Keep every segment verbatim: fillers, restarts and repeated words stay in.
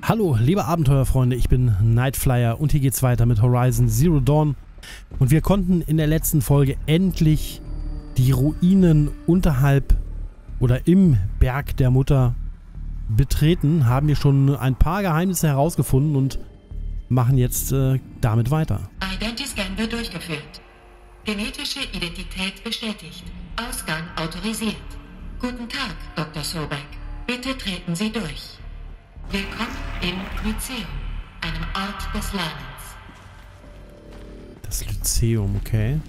Hallo, liebe Abenteuerfreunde, ich bin Nightflyer und hier geht's weiter mit Horizon Zero Dawn. Und wir konnten in der letzten Folge endlich die Ruinen unterhalb oder im Berg der Mutter betreten, haben wir schon ein paar Geheimnisse herausgefunden und machen jetzt äh, damit weiter. Identiscan wird durchgeführt. Genetische Identität bestätigt. Ausgang autorisiert. Guten Tag, Doktor Sobeck. Bitte treten Sie durch. Willkommen im Lyzeum, einem Ort des Lernens. Das Lyzeum, okay.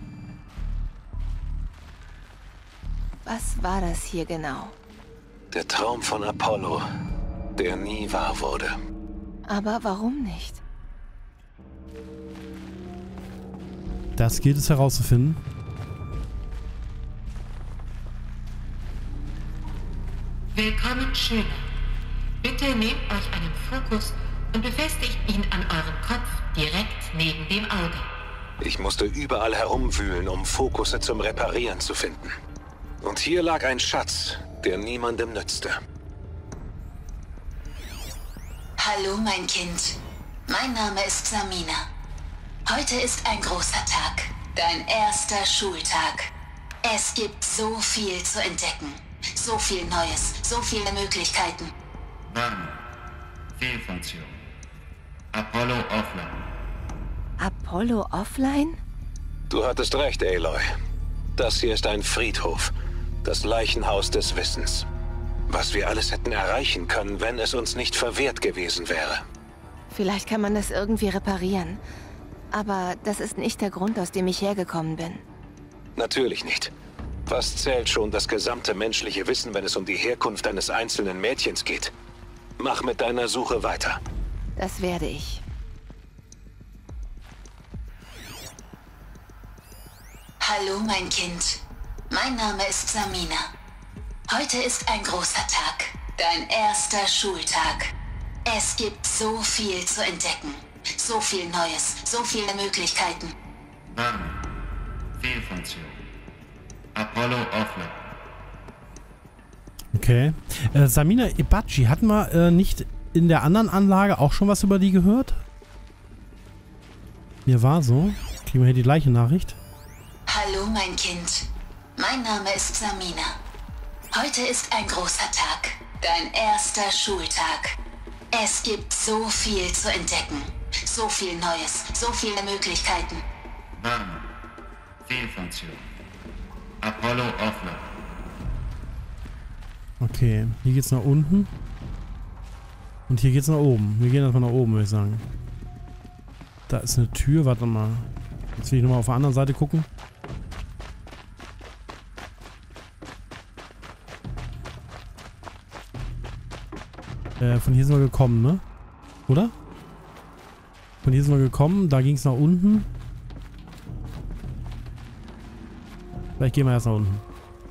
Was war das hier genau? Der Traum von Apollo, der nie wahr wurde. Aber warum nicht? Das gilt es herauszufinden. Willkommen, Schüler. Bitte nehmt euch einen Fokus und befestigt ihn an eurem Kopf direkt neben dem Auge. Ich musste überall herumwühlen, um Fokusse zum Reparieren zu finden. Und hier lag ein Schatz, der niemandem nützte. Hallo, mein Kind. Mein Name ist Samina. Heute ist ein großer Tag. Dein erster Schultag. Es gibt so viel zu entdecken. So viel Neues, so viele Möglichkeiten. Warnung. Fehlfunktion. Apollo offline. Apollo offline? Du hattest recht, Aloy. Das hier ist ein Friedhof. Das Leichenhaus des Wissens. Was wir alles hätten erreichen können, wenn es uns nicht verwehrt gewesen wäre. Vielleicht kann man das irgendwie reparieren. Aber das ist nicht der Grund, aus dem ich hergekommen bin. Natürlich nicht. Was zählt schon das gesamte menschliche Wissen, wenn es um die Herkunft eines einzelnen Mädchens geht? Mach mit deiner Suche weiter. Das werde ich. Hallo, mein Kind. Mein Name ist Samina. Heute ist ein großer Tag. Dein erster Schultag. Es gibt so viel zu entdecken. So viel Neues, so viele Möglichkeiten. Warnung. Fehlfunktion. Apollo offline. Okay. Äh, Samina Ebachi, hatten wir äh, nicht in der anderen Anlage auch schon was über die gehört? Mir war so. Kriegen wir hier die gleiche Nachricht. Hallo, mein Kind. Mein Name ist Samina. Heute ist ein großer Tag. Dein erster Schultag. Es gibt so viel zu entdecken. So viel Neues, so viele Möglichkeiten. Warnung. Fehlfunktion. Apollo offline. Okay, hier geht's nach unten. Und hier geht's nach oben. Wir gehen erstmal nach oben, würde ich sagen. Da ist eine Tür, warte mal. Jetzt will ich nochmal auf der anderen Seite gucken. Äh, von hier sind wir gekommen, ne? Oder? Von hier sind wir gekommen, da ging es nach unten. Vielleicht gehen wir erst nach unten.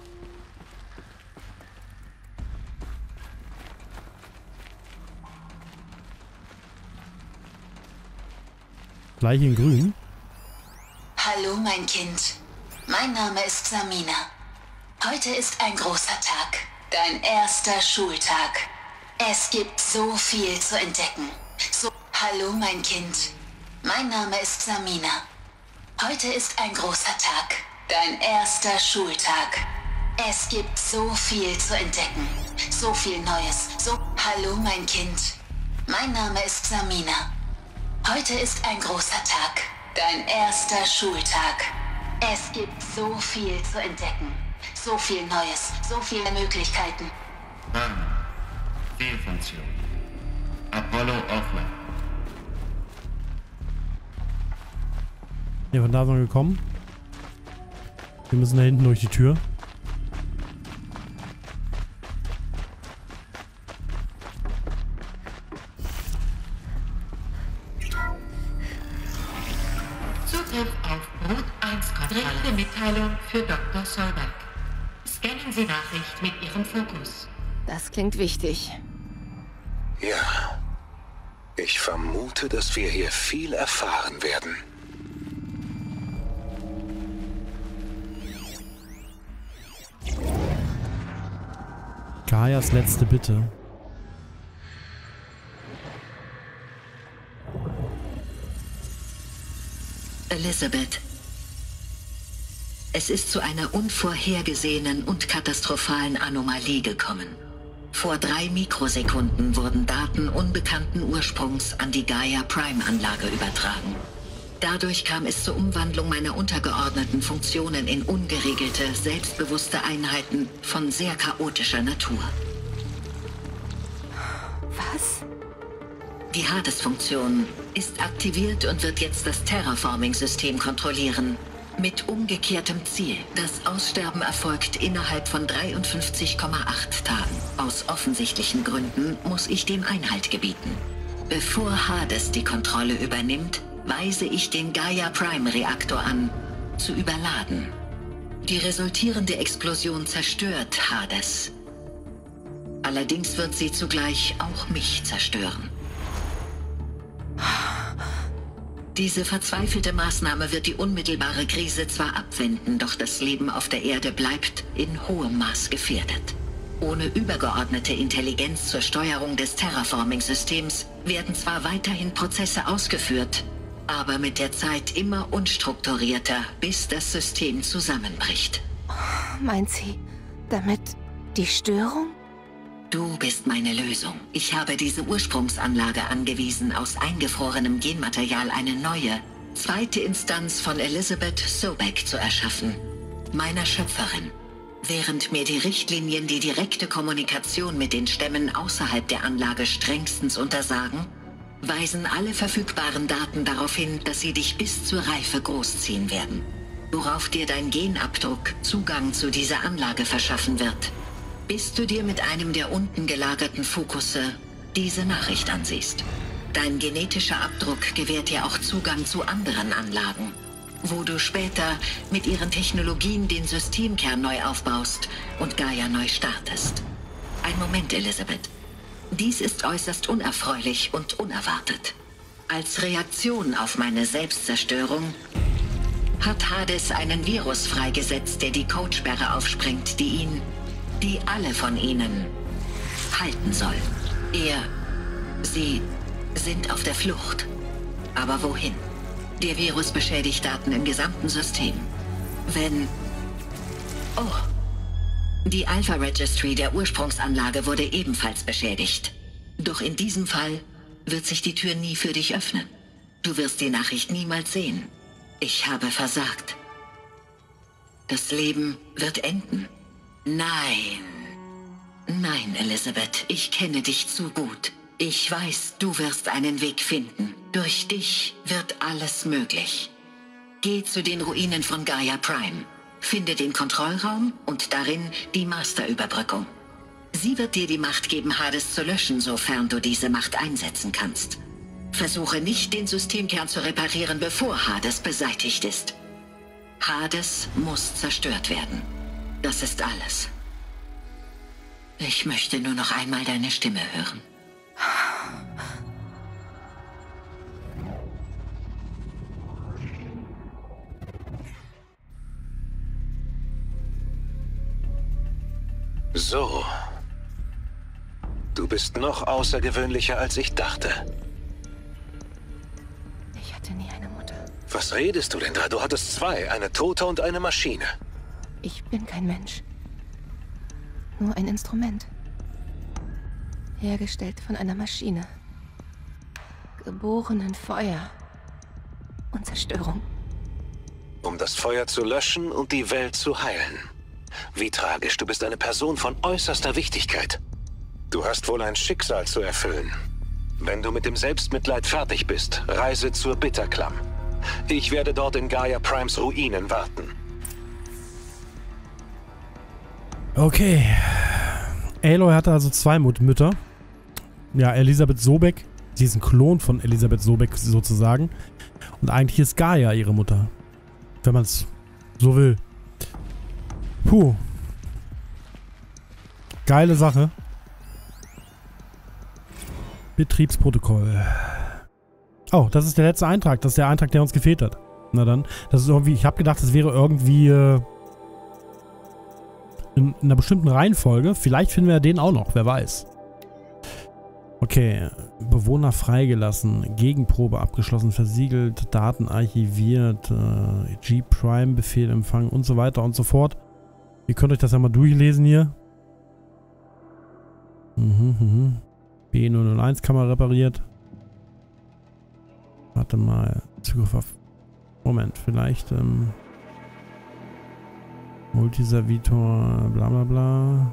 Gleich in grün. Hallo, mein Kind. Mein Name ist Samina. Heute ist ein großer Tag. Dein erster Schultag. Es gibt so viel zu entdecken. So, hallo, mein Kind. Mein Name ist Samina. Heute ist ein großer Tag. Dein erster Schultag. Es gibt so viel zu entdecken. So viel Neues. So, hallo, mein Kind. Mein Name ist Samina. Heute ist ein großer Tag. Dein erster Schultag. Es gibt so viel zu entdecken. So viel Neues. So viele Möglichkeiten. Warnung. Fehlfunktion. Apollo offline. Ja, von da sind wir gekommen. Wir müssen da hinten durch die Tür. Zugriff auf Brut eins Kontrolle. Dringende Mitteilung für Doktor Sobeck. Scannen Sie Nachricht mit Ihrem Fokus. Das klingt wichtig. Ja. Ich vermute, dass wir hier viel erfahren werden. Gaias letzte Bitte. Elizabeth. Es ist zu einer unvorhergesehenen und katastrophalen Anomalie gekommen. Vor drei Mikrosekunden wurden Daten unbekannten Ursprungs an die Gaia-Prime-Anlage übertragen. Dadurch kam es zur Umwandlung meiner untergeordneten Funktionen in ungeregelte, selbstbewusste Einheiten von sehr chaotischer Natur. Was? Die Hades-Funktion ist aktiviert und wird jetzt das Terraforming-System kontrollieren. Mit umgekehrtem Ziel. Das Aussterben erfolgt innerhalb von dreiundfünfzig Komma acht Tagen. Aus offensichtlichen Gründen muss ich dem Einhalt gebieten. Bevor Hades die Kontrolle übernimmt, weise ich den Gaia-Prime-Reaktor an, zu überladen. Die resultierende Explosion zerstört Hades. Allerdings wird sie zugleich auch mich zerstören. Diese verzweifelte Maßnahme wird die unmittelbare Krise zwar abwenden, doch das Leben auf der Erde bleibt in hohem Maß gefährdet. Ohne übergeordnete Intelligenz zur Steuerung des Terraforming-Systems werden zwar weiterhin Prozesse ausgeführt, aber mit der Zeit immer unstrukturierter, bis das System zusammenbricht. Meint sie damit die Störung? Du bist meine Lösung. Ich habe diese Ursprungsanlage angewiesen, aus eingefrorenem Genmaterial eine neue, zweite Instanz von Elizabeth Sobeck zu erschaffen, meiner Schöpferin. Während mir die Richtlinien die direkte Kommunikation mit den Stämmen außerhalb der Anlage strengstens untersagen, weisen alle verfügbaren Daten darauf hin, dass sie dich bis zur Reife großziehen werden, worauf dir dein Genabdruck Zugang zu dieser Anlage verschaffen wird, bis du dir mit einem der unten gelagerten Fokusse diese Nachricht ansiehst. Dein genetischer Abdruck gewährt dir auch Zugang zu anderen Anlagen, wo du später mit ihren Technologien den Systemkern neu aufbaust und Gaia neu startest. Ein Moment, Elizabeth. Dies ist äußerst unerfreulich und unerwartet. Als Reaktion auf meine Selbstzerstörung hat Hades einen Virus freigesetzt, der die Codesperre aufspringt, die ihn, die alle von ihnen, halten soll. Er, sie sind auf der Flucht. Aber wohin? Der Virus beschädigt Daten im gesamten System. Wenn... Oh. Die Alpha Registry der Ursprungsanlage wurde ebenfalls beschädigt. Doch in diesem Fall wird sich die Tür nie für dich öffnen. Du wirst die Nachricht niemals sehen. Ich habe versagt. Das Leben wird enden. Nein. Nein, Elizabeth, ich kenne dich zu gut. Ich weiß, du wirst einen Weg finden. Durch dich wird alles möglich. Geh zu den Ruinen von Gaia Prime. Finde den Kontrollraum und darin die Masterüberbrückung. Sie wird dir die Macht geben, Hades zu löschen, sofern du diese Macht einsetzen kannst. Versuche nicht, den Systemkern zu reparieren, bevor Hades beseitigt ist. Hades muss zerstört werden. Das ist alles. Ich möchte nur noch einmal deine Stimme hören. So. Du bist noch außergewöhnlicher, als ich dachte. Ich hatte nie eine Mutter. Was redest du denn da? Du hattest zwei, eine Tote und eine Maschine. Ich bin kein Mensch. Nur ein Instrument. Hergestellt von einer Maschine. Geboren in Feuer und Zerstörung. Um das Feuer zu löschen und die Welt zu heilen. Wie tragisch, du bist eine Person von äußerster Wichtigkeit. Du hast wohl ein Schicksal zu erfüllen. Wenn du mit dem Selbstmitleid fertig bist, reise zur Bitterklamm. Ich werde dort in Gaia Primes Ruinen warten. Okay. Aloy hatte also zwei Mut Mütter. Ja, Elizabeth Sobeck. Sie ist ein Klon von Elizabeth Sobeck sozusagen. Und eigentlich ist Gaia ihre Mutter. Wenn man es so will. Puh. Geile Sache. Betriebsprotokoll. Oh, das ist der letzte Eintrag. Das ist der Eintrag, der uns gefehlt hat. Na dann. Das ist irgendwie... Ich habe gedacht, das wäre irgendwie... Äh, in, in einer bestimmten Reihenfolge. Vielleicht finden wir den auch noch. Wer weiß. Okay, Bewohner freigelassen, Gegenprobe abgeschlossen, versiegelt, Daten archiviert, äh, G-Prime-Befehl empfangen und so weiter und so fort. Ihr könnt euch das ja mal durchlesen hier. Mhm, mhm. B null null eins Kamera repariert. Warte mal, Zugriff auf... Moment, vielleicht, ähm... Multiservitor, bla bla bla...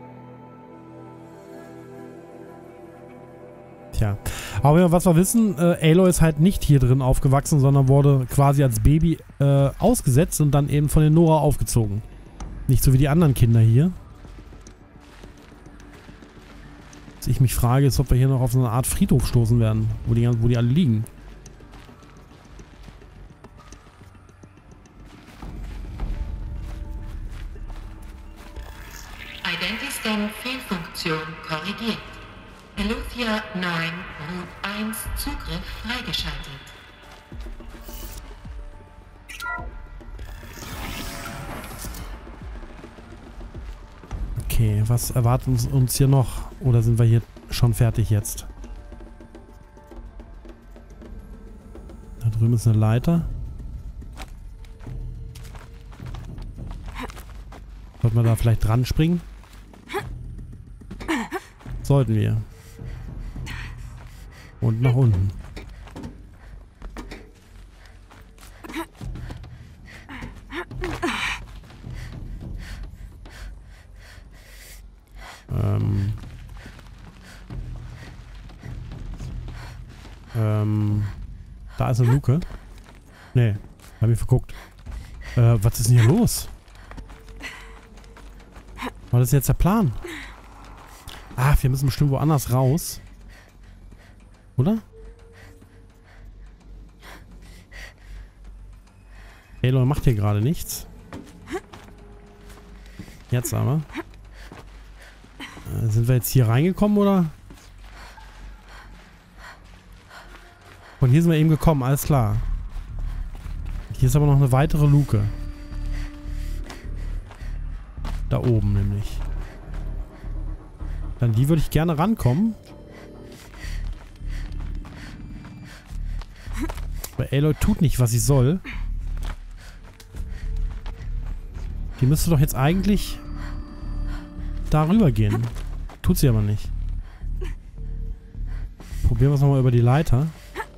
Tja, aber was wir wissen, äh, Aloy ist halt nicht hier drin aufgewachsen, sondern wurde quasi als Baby äh, ausgesetzt und dann eben von den Nora aufgezogen. Nicht so wie die anderen Kinder hier. Was ich mich frage, ist, ob wir hier noch auf so eine Art Friedhof stoßen werden, wo die, wo die alle liegen. Identiscan-Fehlfunktion korrigiert. Eluthia neun, Route eins, Zugriff freigeschaltet. Okay, was erwartet uns, uns hier noch? Oder sind wir hier schon fertig jetzt? Da drüben ist eine Leiter. Sollten wir da vielleicht dran springen? Sollten wir. Und nach unten. Ähm. Ähm. Da ist eine Luke. Nee, hab ich verguckt. Äh, was ist denn hier los? Was ist jetzt der Plan? Ach, wir müssen bestimmt woanders raus. Oder? Aloy macht hier gerade nichts. Jetzt aber. Äh, sind wir jetzt hier reingekommen, oder? Von hier sind wir eben gekommen, alles klar. Hier ist aber noch eine weitere Luke. Da oben nämlich. An die würde ich gerne rankommen. Aber Aloy tut nicht, was sie soll. Die müsste doch jetzt eigentlich darüber gehen. Tut sie aber nicht. Probieren wir es nochmal über die Leiter.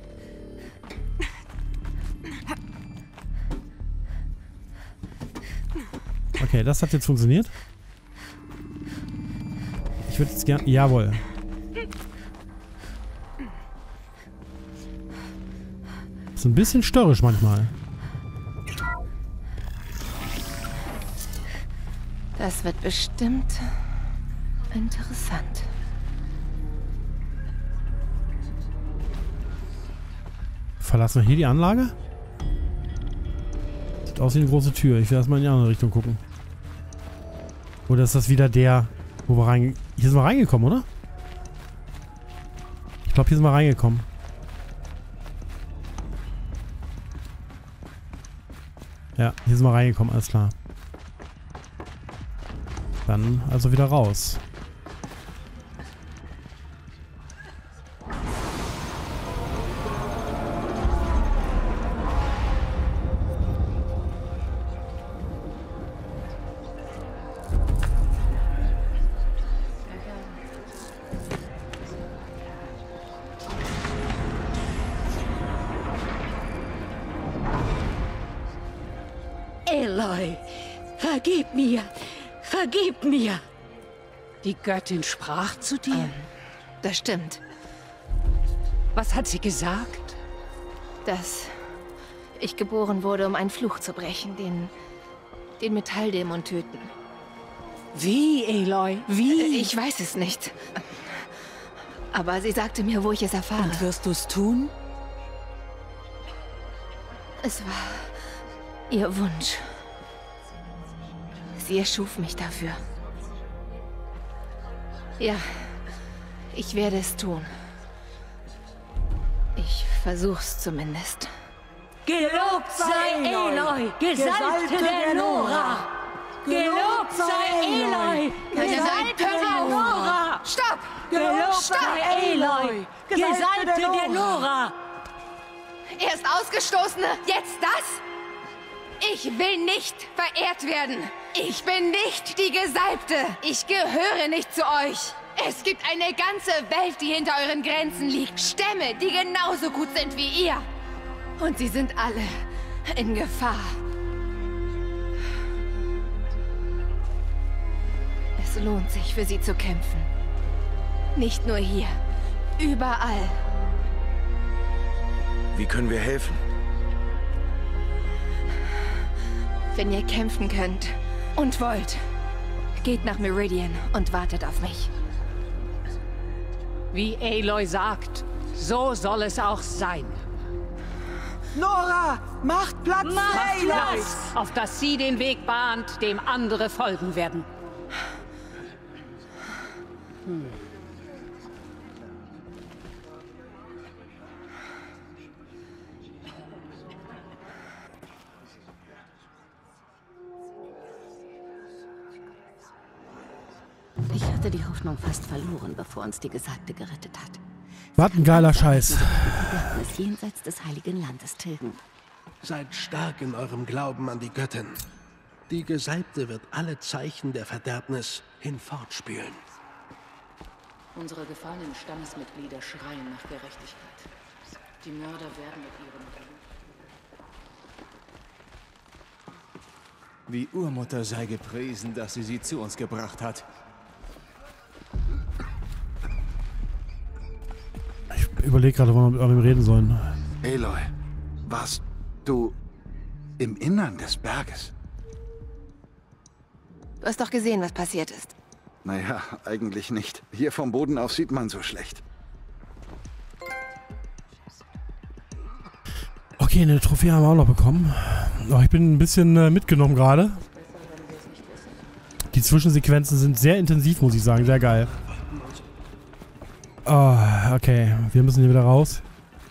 Okay, das hat jetzt funktioniert. Ich würde jetzt gerne... Jawohl. Ist ein bisschen störrisch manchmal. Das wird bestimmt interessant. Verlassen wir hier die Anlage? Sieht aus wie eine große Tür. Ich will erstmal in die andere Richtung gucken. Oder ist das wieder der, wo wir rein... Hier sind wir reingekommen, oder? Ich glaube, hier sind wir reingekommen. Ja, hier sind wir reingekommen, alles klar. Dann also wieder raus. Aloy, vergib mir, vergib mir. Die Göttin sprach zu dir? Ähm, das stimmt. Was hat sie gesagt? Dass ich geboren wurde, um einen Fluch zu brechen, den, den Metalldämon töten. Wie, Aloy? Wie? Ich weiß es nicht. Aber sie sagte mir, wo ich es erfahre. Und wirst du es tun? Es war ihr Wunsch. Sie erschuf mich dafür. Ja, ich werde es tun. Ich versuch's zumindest. Gelobt sei Aloy, Gesalbte der Nora! Gelobt sei Aloy, Gesalbte der Nora! Stopp! Gelobt sei Aloy, Gesalbte der Nora. Erst Ausgestoßene, jetzt das? Ich will nicht verehrt werden. Ich bin nicht die Gesalbte. Ich gehöre nicht zu euch. Es gibt eine ganze Welt, die hinter euren Grenzen liegt. Stämme, die genauso gut sind wie ihr. Und sie sind alle in Gefahr. Es lohnt sich, für sie zu kämpfen. Nicht nur hier. Überall. Wie können wir helfen? Wenn ihr kämpfen könnt und wollt, geht nach Meridian und wartet auf mich. Wie Aloy sagt, so soll es auch sein. Nora, macht Platz für Macht Aloy! Platz, auf das sie den Weg bahnt, dem andere folgen werden. Hm. Ich hatte die Hoffnung fast verloren, bevor uns die Gesalbte gerettet hat. Was ein geiler Scheiß. Verderbnis jenseits des Heiligen Landes tilgen. Seid stark in eurem Glauben an die Göttin. Die Gesalbte wird alle Zeichen der Verderbnis hinfortspülen. Unsere gefallenen Stammesmitglieder schreien nach Gerechtigkeit. Die Mörder werden mit ihrem Blut. Wie Urmutter sei gepriesen, dass sie sie zu uns gebracht hat. Ich überlege gerade, wo wir mit ihm reden sollen. Aloy, warst du im Innern des Berges? Du hast doch gesehen, was passiert ist. Naja, eigentlich nicht. Hier vom Boden aus sieht man so schlecht. Okay, eine Trophäe haben wir auch noch bekommen. Oh, ich bin ein bisschen äh, mitgenommen gerade. Die Zwischensequenzen sind sehr intensiv, muss ich sagen. Sehr geil. Oh, okay. Wir müssen hier wieder raus.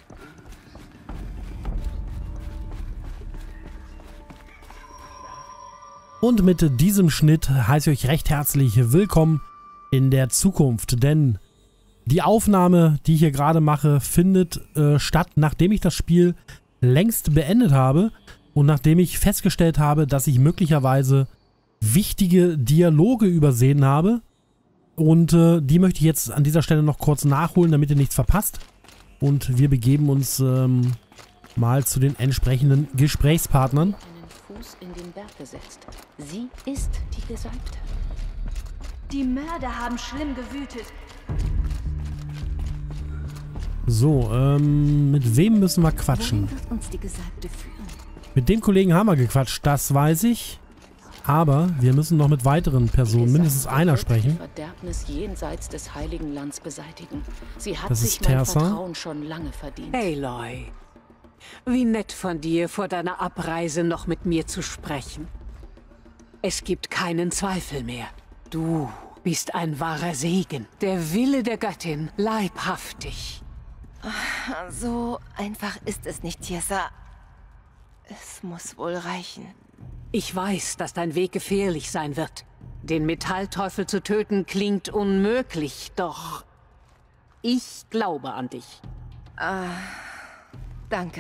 Und mit diesem Schnitt heiße ich euch recht herzlich willkommen in der Zukunft. Denn die Aufnahme, die ich hier gerade mache, findet äh, statt, nachdem ich das Spiel längst beendet habe und nachdem ich festgestellt habe, dass ich möglicherweise wichtige Dialoge übersehen habe. Und äh, die möchte ich jetzt an dieser Stelle noch kurz nachholen, damit ihr nichts verpasst. Und wir begeben uns ähm, mal zu den entsprechenden Gesprächspartnern. Einen Fuß in den Berg gesetzt. Sie ist die Gesalbte. Die Mörder haben schlimm gewütet. So, ähm, mit wem müssen wir quatschen? Wohin wird uns die Gesalbte führen? Mit dem Kollegen haben wir gequatscht, das weiß ich. Aber wir müssen noch mit weiteren Personen, mindestens einer, sprechen. Die Verderbnis jenseits des Heiligen Lands beseitigen. Sie hat Das sich ist mein Teersa. Vertrauen schon lange verdient. Aloy, wie nett von dir, vor deiner Abreise noch mit mir zu sprechen. Es gibt keinen Zweifel mehr. Du bist ein wahrer Segen. Der Wille der Göttin, leibhaftig. So einfach ist es nicht, Teersa. Es muss wohl reichen. Ich weiß, dass dein Weg gefährlich sein wird. Den Metallteufel zu töten klingt unmöglich, doch ich glaube an dich. Ah, danke.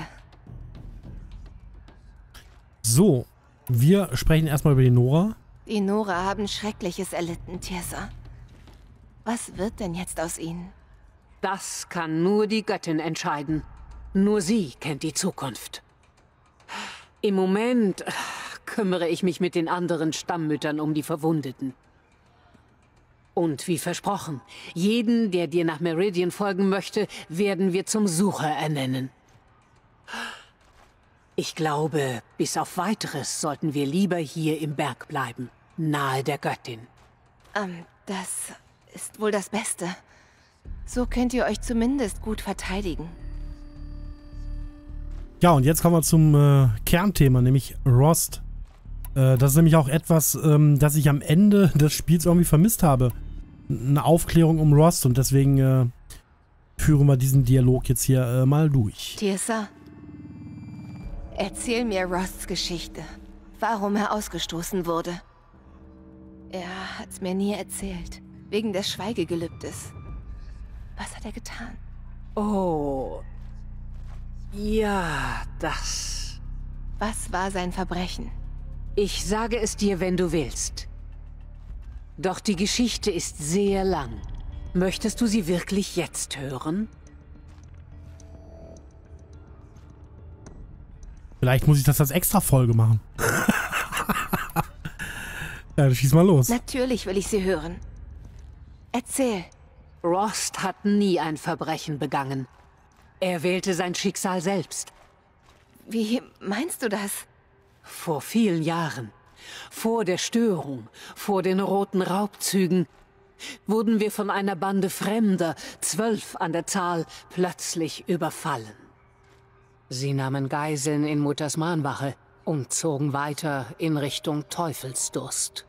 So, wir sprechen erstmal über die Nora. Die Nora haben Schreckliches erlitten, Teersa. Was wird denn jetzt aus ihnen? Das kann nur die Göttin entscheiden. Nur sie kennt die Zukunft. Im Moment kümmere ich mich mit den anderen Stammmüttern um die Verwundeten. Und wie versprochen, jeden, der dir nach Meridian folgen möchte, werden wir zum Sucher ernennen. Ich glaube, bis auf Weiteres sollten wir lieber hier im Berg bleiben, nahe der Göttin. Ähm, das ist wohl das Beste. So könnt ihr euch zumindest gut verteidigen. Ja, und jetzt kommen wir zum äh, Kernthema, nämlich Rost. Äh, das ist nämlich auch etwas, ähm, das ich am Ende des Spiels irgendwie vermisst habe. Eine Aufklärung um Rost und deswegen äh, führen wir diesen Dialog jetzt hier äh, mal durch. Teersa, erzähl mir Rosts Geschichte. Warum er ausgestoßen wurde. Er hat's mir nie erzählt. Wegen des Schweigegelübdes. Was hat er getan? Oh. Ja, das. Was war sein Verbrechen? Ich sage es dir, wenn du willst. Doch die Geschichte ist sehr lang. Möchtest du sie wirklich jetzt hören? Vielleicht muss ich das als Extra-Folge machen. Ja, dann schieß mal los. Natürlich will ich sie hören. Erzähl. Rost hat nie ein Verbrechen begangen. Er wählte sein Schicksal selbst. Wie meinst du das? Vor vielen Jahren, vor der Störung, vor den roten Raubzügen, wurden wir von einer Bande Fremder, zwölf an der Zahl, plötzlich überfallen. Sie nahmen Geiseln in Mutters Mahnwache und zogen weiter in Richtung Teufelsdurst.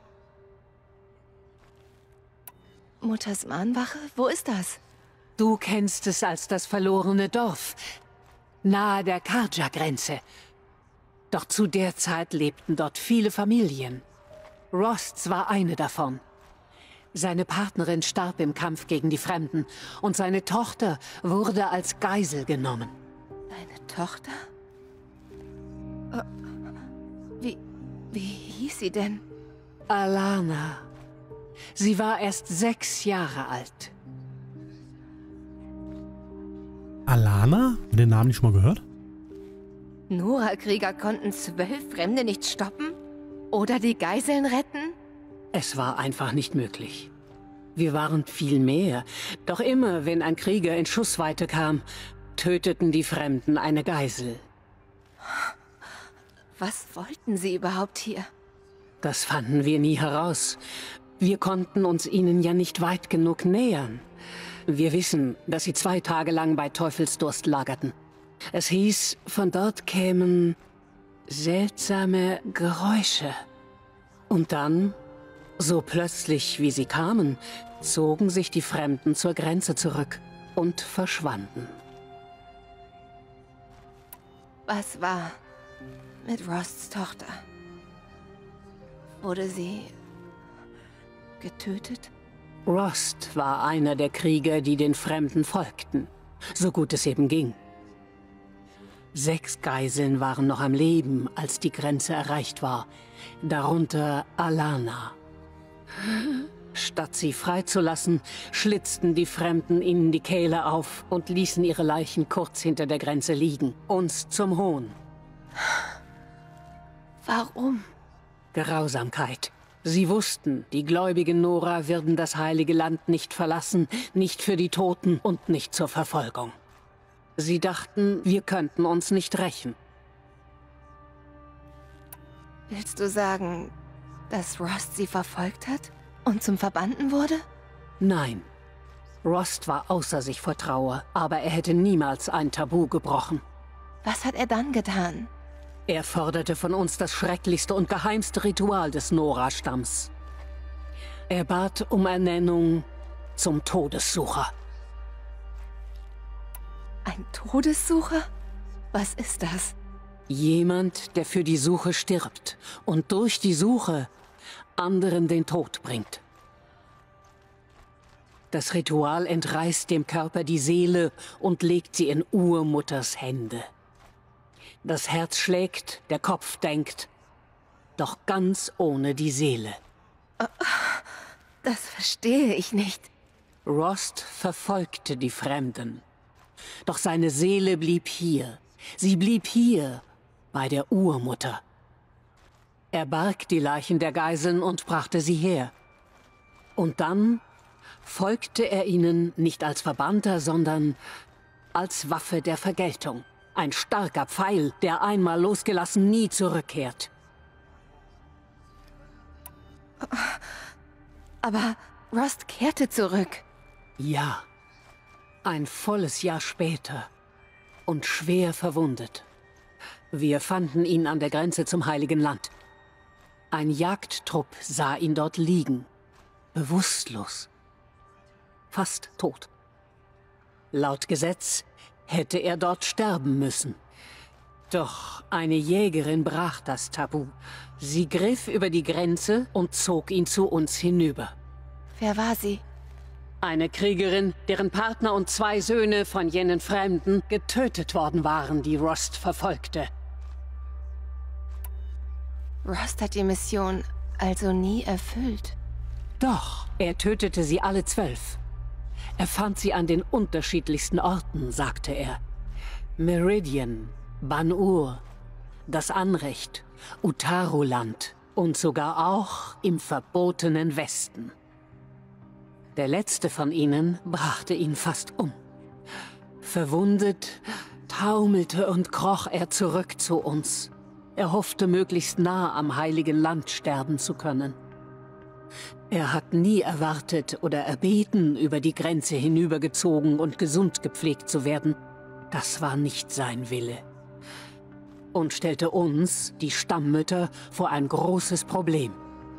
Mutters Mahnwache? Wo ist das? Du kennst es als das verlorene Dorf, nahe der Karja-Grenze. Doch zu der Zeit lebten dort viele Familien. Rosts war eine davon. Seine Partnerin starb im Kampf gegen die Fremden und seine Tochter wurde als Geisel genommen. Deine Tochter? Wie, wie hieß sie denn? Alana. Sie war erst sechs Jahre alt. Alana? Den Namen nicht schon mal gehört? Nora-Krieger konnten zwölf Fremde nicht stoppen? Oder die Geiseln retten? Es war einfach nicht möglich. Wir waren viel mehr. Doch immer, wenn ein Krieger in Schussweite kam, töteten die Fremden eine Geisel. Was wollten sie überhaupt hier? Das fanden wir nie heraus. Wir konnten uns ihnen ja nicht weit genug nähern. Wir wissen, dass sie zwei Tage lang bei Teufelsdurst lagerten. Es hieß, von dort kämen seltsame Geräusche. Und dann, so plötzlich wie sie kamen, zogen sich die Fremden zur Grenze zurück und verschwanden. Was war mit Rosts Tochter? Wurde sie getötet? Rost war einer der Krieger, die den Fremden folgten, so gut es eben ging. Sechs Geiseln waren noch am Leben, als die Grenze erreicht war, darunter Alana. Statt sie freizulassen, schlitzten die Fremden ihnen die Kehle auf und ließen ihre Leichen kurz hinter der Grenze liegen, uns zum Hohn. Warum? Grausamkeit. Sie wussten, die gläubigen Nora würden das heilige Land nicht verlassen, nicht für die Toten und nicht zur Verfolgung. Sie dachten, wir könnten uns nicht rächen. Willst du sagen, dass Rost sie verfolgt hat und zum Verbannten wurde? Nein. Rost war außer sich vor Trauer, aber er hätte niemals ein Tabu gebrochen. Was hat er dann getan? Er forderte von uns das schrecklichste und geheimste Ritual des Nora-Stamms. Er bat um Ernennung zum Todessucher. Ein Todessucher? Was ist das? Jemand, der für die Suche stirbt und durch die Suche anderen den Tod bringt. Das Ritual entreißt dem Körper die Seele und legt sie in Urmutters Hände. Das Herz schlägt, der Kopf denkt, doch ganz ohne die Seele. Das verstehe ich nicht. Rost verfolgte die Fremden. Doch seine Seele blieb hier. Sie blieb hier, bei der Urmutter. Er barg die Leichen der Geiseln und brachte sie her. Und dann folgte er ihnen nicht als Verbannter, sondern als Waffe der Vergeltung. Ein starker Pfeil, der einmal losgelassen nie zurückkehrt. Aber Rost kehrte zurück. Ja. Ein volles Jahr später. Und schwer verwundet. Wir fanden ihn an der Grenze zum Heiligen Land. Ein Jagdtrupp sah ihn dort liegen. Bewusstlos. Fast tot. Laut Gesetz hätte er dort sterben müssen. Doch eine Jägerin brach das Tabu. Sie griff über die Grenze und zog ihn zu uns hinüber. Wer war sie? Eine Kriegerin, deren Partner und zwei Söhne von jenen Fremden getötet worden waren, die Rost verfolgte. Rost hat die Mission also nie erfüllt. Doch, er tötete sie alle zwölf. Er fand sie an den unterschiedlichsten Orten, sagte er. Meridian, Ban-Ur, das Anrecht, Utaru-Land und sogar auch im verbotenen Westen. Der letzte von ihnen brachte ihn fast um. Verwundet, taumelte und kroch er zurück zu uns. Er hoffte, möglichst nah am Heiligen Land sterben zu können. Er hat nie erwartet oder erbeten, über die Grenze hinübergezogen und gesund gepflegt zu werden. Das war nicht sein Wille. Und stellte uns, die Stammmütter, vor ein großes Problem.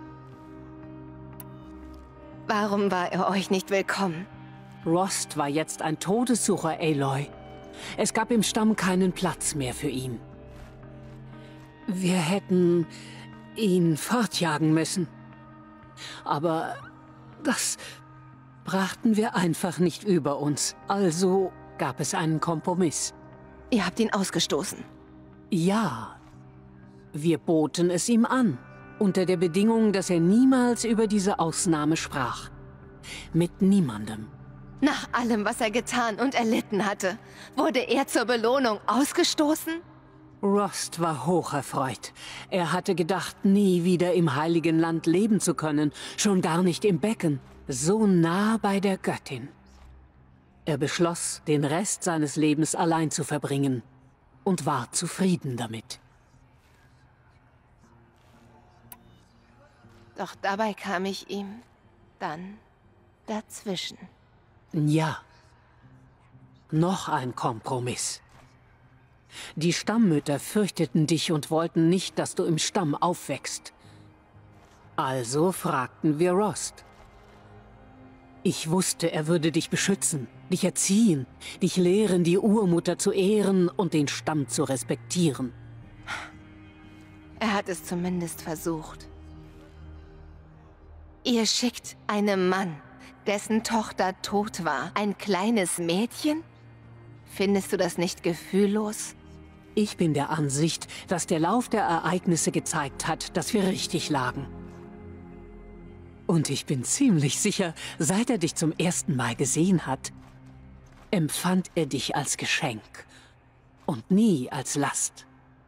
Warum war er euch nicht willkommen? Rost war jetzt ein Todessucher, Aloy. Es gab im Stamm keinen Platz mehr für ihn. Wir hätten ihn fortjagen müssen. Aber das brachten wir einfach nicht über uns. Also gab es einen Kompromiss. Ihr habt ihn ausgestoßen? Ja. Wir boten es ihm an. Unter der Bedingung, dass er niemals über diese Ausnahme sprach. Mit niemandem. Nach allem, was er getan und erlitten hatte, wurde er zur Belohnung ausgestoßen? Rost war hocherfreut. Er hatte gedacht, nie wieder im Heiligen Land leben zu können, schon gar nicht im Becken, so nah bei der Göttin. Er beschloss, den Rest seines Lebens allein zu verbringen und war zufrieden damit. Doch dabei kam ich ihm dann dazwischen. Ja. Noch ein Kompromiss. Die Stammmütter fürchteten dich und wollten nicht, dass du im Stamm aufwächst. Also fragten wir Rost. Ich wusste, er würde dich beschützen, dich erziehen, dich lehren, die Urmutter zu ehren und den Stamm zu respektieren. Er hat es zumindest versucht. Ihr schickt einem Mann, dessen Tochter tot war, ein kleines Mädchen? Findest du das nicht gefühllos? Ich bin der Ansicht, dass der Lauf der Ereignisse gezeigt hat, dass wir richtig lagen. Und ich bin ziemlich sicher, seit er dich zum ersten Mal gesehen hat, empfand er dich als Geschenk und nie als Last.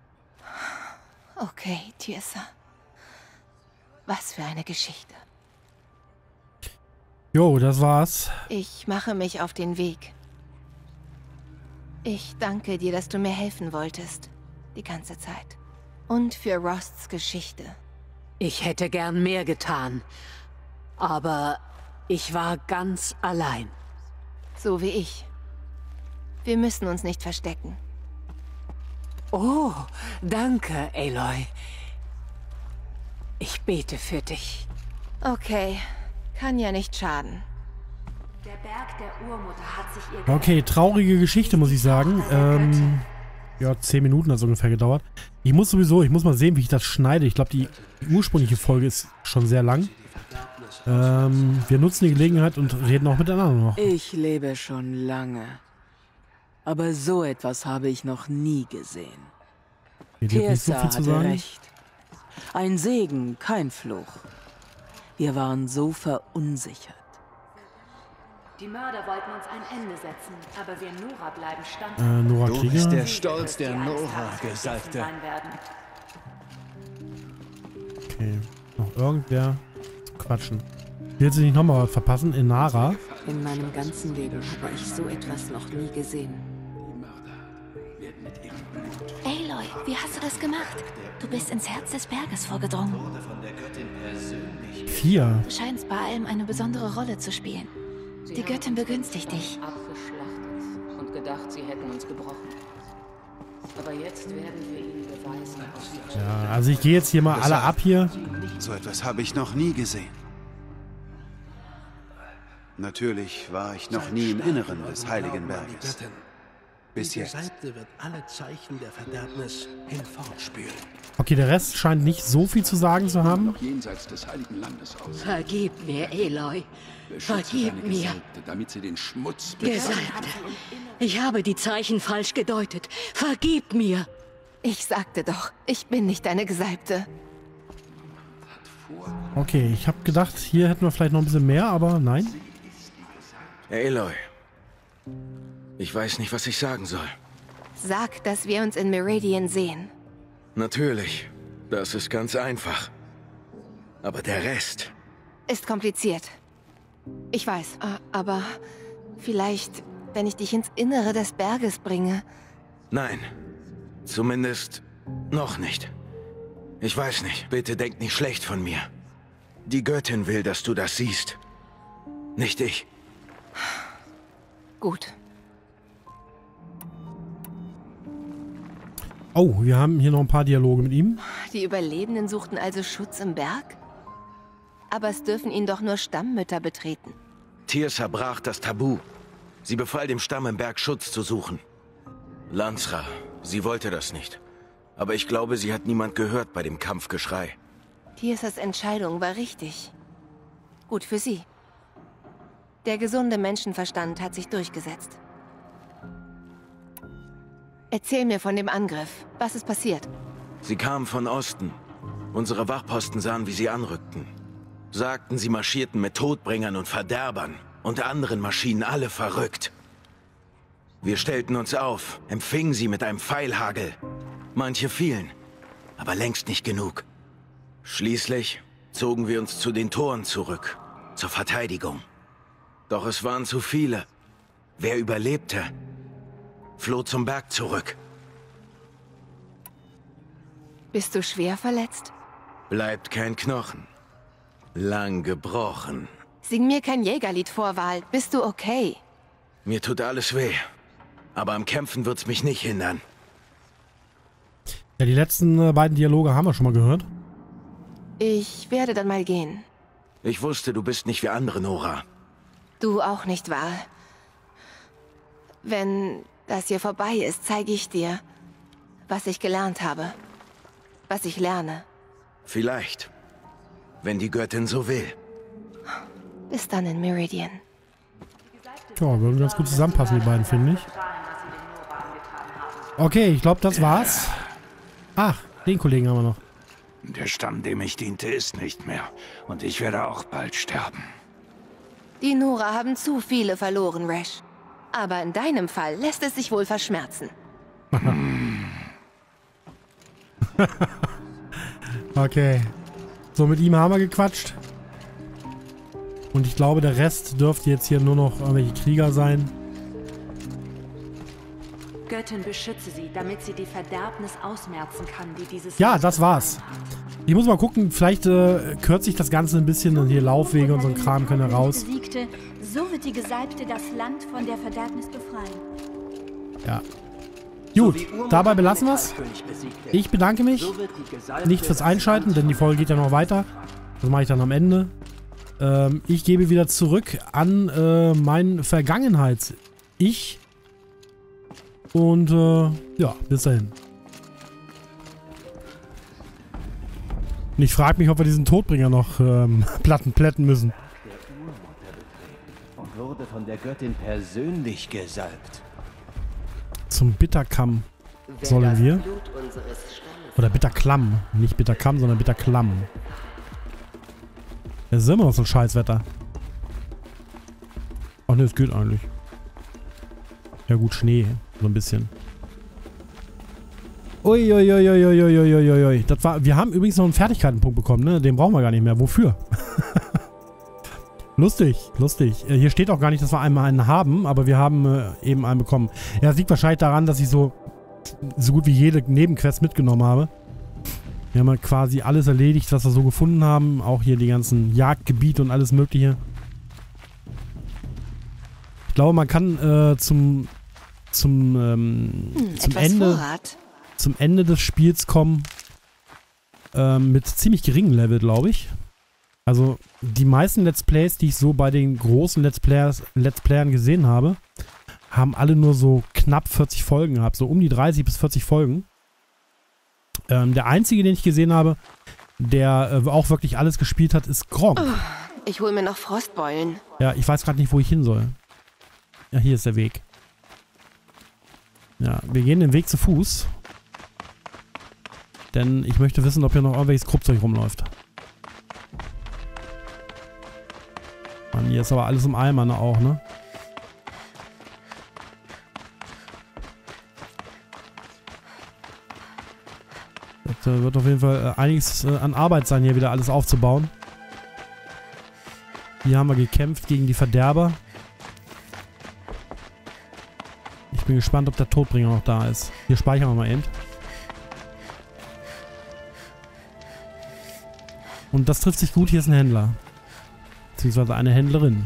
Okay, Tirsa. Was für eine Geschichte. Jo, das war's. Ich mache mich auf den Weg. Ich danke dir, dass du mir helfen wolltest. Die ganze Zeit. Und für Rosts Geschichte. Ich hätte gern mehr getan. Aber ich war ganz allein. So wie ich. Wir müssen uns nicht verstecken. Oh, danke, Aloy. Ich bete für dich. Okay. Kann ja nicht schaden. Der Berg der Urmutter hat sich ihr... Okay, traurige Geschichte, muss ich sagen. Ähm, ja, zehn Minuten hat es ungefähr gedauert. Ich muss sowieso, ich muss mal sehen, wie ich das schneide. Ich glaube, die ursprüngliche Folge ist schon sehr lang. Ähm, wir nutzen die Gelegenheit und reden auch miteinander noch. Ich lebe schon lange. Aber so etwas habe ich noch nie gesehen. Tirsa so hatte recht. Ein Segen, kein Fluch. Wir waren so verunsichert. Die Mörder wollten uns ein Ende setzen, aber wir Nora bleiben stand. Äh, Nora du Krieger? bist der Stolz der Nora-Gesalbte. Okay, noch irgendwer zu quatschen. Will sie nicht nochmal verpassen? In Nara? In meinem ganzen Leben habe ich so etwas noch nie gesehen. Aloy, wie hast du das gemacht? Du bist ins Herz des Berges vorgedrungen. Vier. Du scheinst bei allem eine besondere Rolle zu spielen. Die Göttin begünstigt dich. Abgeschlachtet und gedacht, sie hätten uns gebrochen. Aber jetzt werden wir ihnen beweisen. Ja, also ich gehe jetzt hier mal alle ab hier. So etwas habe ich noch nie gesehen. Natürlich war ich noch nie im Inneren des Heiligen Berges. Bis jetzt. Die Gesalbte wird alle Zeichen der Verderbnis hinfortspülen. Okay, der Rest scheint nicht so viel zu sagen zu haben. Noch jenseits des Heiligen Landes aus. Vergib mir, Aloy. Vergib mir. Gesalbte, damit sie den Schmutz Gesalbte. Ich habe die Zeichen falsch gedeutet. Vergib mir. Ich sagte doch, ich bin nicht deine Gesalbte. Okay, ich habe gedacht, hier hätten wir vielleicht noch ein bisschen mehr, aber nein. Aloy. Ich weiß nicht, was ich sagen soll. Sag, dass wir uns in Meridian sehen. Natürlich. Das ist ganz einfach. Aber der Rest... Ist kompliziert. Ich weiß, aber vielleicht, wenn ich dich ins Innere des Berges bringe... Nein. Zumindest noch nicht. Ich weiß nicht. Bitte denk nicht schlecht von mir. Die Göttin will, dass du das siehst. Nicht ich. Gut. Oh, wir haben hier noch ein paar Dialoge mit ihm. Die Überlebenden suchten also Schutz im Berg? Aber es dürfen ihn doch nur Stammmütter betreten. Tirsa brach das Tabu. Sie befahl dem Stamm im Berg Schutz zu suchen. Lansra, sie wollte das nicht. Aber ich glaube, sie hat niemand gehört bei dem Kampfgeschrei. Tirsas Entscheidung war richtig. Gut für sie. Der gesunde Menschenverstand hat sich durchgesetzt. Erzähl mir von dem Angriff. Was ist passiert? Sie kamen von Osten. Unsere Wachposten sahen, wie sie anrückten. Sagten, sie marschierten mit Todbringern und Verderbern und anderen Maschinen, alle verrückt. Wir stellten uns auf, empfingen sie mit einem Pfeilhagel. Manche fielen, aber längst nicht genug. Schließlich zogen wir uns zu den Toren zurück, zur Verteidigung. Doch es waren zu viele. Wer überlebte, floh zum Berg zurück. Bist du schwer verletzt? Bleibt kein Knochen. Lang gebrochen. Sing mir kein Jägerlied vor, Wal. Bist du okay? Mir tut alles weh. Aber am Kämpfen wird's mich nicht hindern. Ja, die letzten äh, beiden Dialoge haben wir schon mal gehört. Ich werde dann mal gehen. Ich wusste, du bist nicht wie andere, Nora. Du auch nicht, Wal. Wenn das hier vorbei ist, zeige ich dir, was ich gelernt habe. Was ich lerne. Vielleicht. Wenn die Göttin so will. Bis dann in Meridian. Ja, würden ganz gut zusammenpassen, die beiden, finde ich. Okay, ich glaube, das war's. Ach, den Kollegen haben wir noch. Der Stamm, dem ich diente, ist nicht mehr. Und ich werde auch bald sterben. Die Nora haben zu viele verloren, Rash. Aber in deinem Fall lässt es sich wohl verschmerzen. Okay. So, mit ihm haben wir gequatscht. Und ich glaube, der Rest dürfte jetzt hier nur noch irgendwelche Krieger sein. Göttin, beschütze sie, damit sie die Verderbnis ausmerzen kann, die dieses... Ja, das war's. Ich muss mal gucken, vielleicht äh, kürzt sich das Ganze ein bisschen und hier Laufwege und so ein Kram können raus. Besiegte, so wird die Gesalbte das Land von der Verderbnis befreien. Ja. Gut, dabei belassen wir's. Ich bedanke mich nicht fürs Einschalten, denn die Folge geht ja noch weiter. Das mache ich dann am Ende. Ähm, ich gebe wieder zurück an äh, mein Vergangenheits-Ich. Und äh, ja, bis dahin. Und ich frage mich, ob wir diesen Todbringer noch ähm, platten, plätten müssen. Und wurde von der Göttin persönlich gesalbt. Zum Bitterkamm sollen wir. Oder Bitterklamm. Nicht Bitterkamm, sondern Bitterklamm. Es ist immer noch so ein Scheißwetter. Ach ne, es geht eigentlich. Ja gut, Schnee. So ein bisschen. Uiuiuiuiuiuiui. Das war, wir haben übrigens noch einen Fertigkeitenpunkt bekommen, ne? Den brauchen wir gar nicht mehr. Wofür? Lustig, lustig. Hier steht auch gar nicht, dass wir einmal einen haben, aber wir haben äh, eben einen bekommen. Ja, das liegt wahrscheinlich daran, dass ich so, so gut wie jede Nebenquest mitgenommen habe. Wir haben halt quasi alles erledigt, was wir so gefunden haben. Auch hier die ganzen Jagdgebiete und alles mögliche. Ich glaube, man kann äh, zum, zum, ähm, hm, zum Ende... Vorrat. zum Ende des Spiels kommen ähm, mit ziemlich geringem Level, glaube ich. Also die meisten Let's Plays, die ich so bei den großen Let's Players, Let's Playern gesehen habe, haben alle nur so knapp vierzig Folgen gehabt. So um die dreißig bis vierzig Folgen. Ähm, der einzige, den ich gesehen habe, der äh, auch wirklich alles gespielt hat, ist Gronk. Oh, ich hole mir noch Frostbeulen. Ja, ich weiß gerade nicht, wo ich hin soll. Ja, hier ist der Weg. Ja, wir gehen den Weg zu Fuß. Denn ich möchte wissen, ob hier noch irgendwelches Kruppzeug rumläuft. Mann, hier ist aber alles im Eimer ne, auch, ne? Das äh, wird auf jeden Fall äh, einiges äh, an Arbeit sein, hier wieder alles aufzubauen. Hier haben wir gekämpft gegen die Verderber. Ich bin gespannt, ob der Todbringer noch da ist. Hier speichern wir mal eben. Und das trifft sich gut. Hier ist ein Händler. Beziehungsweise eine Händlerin.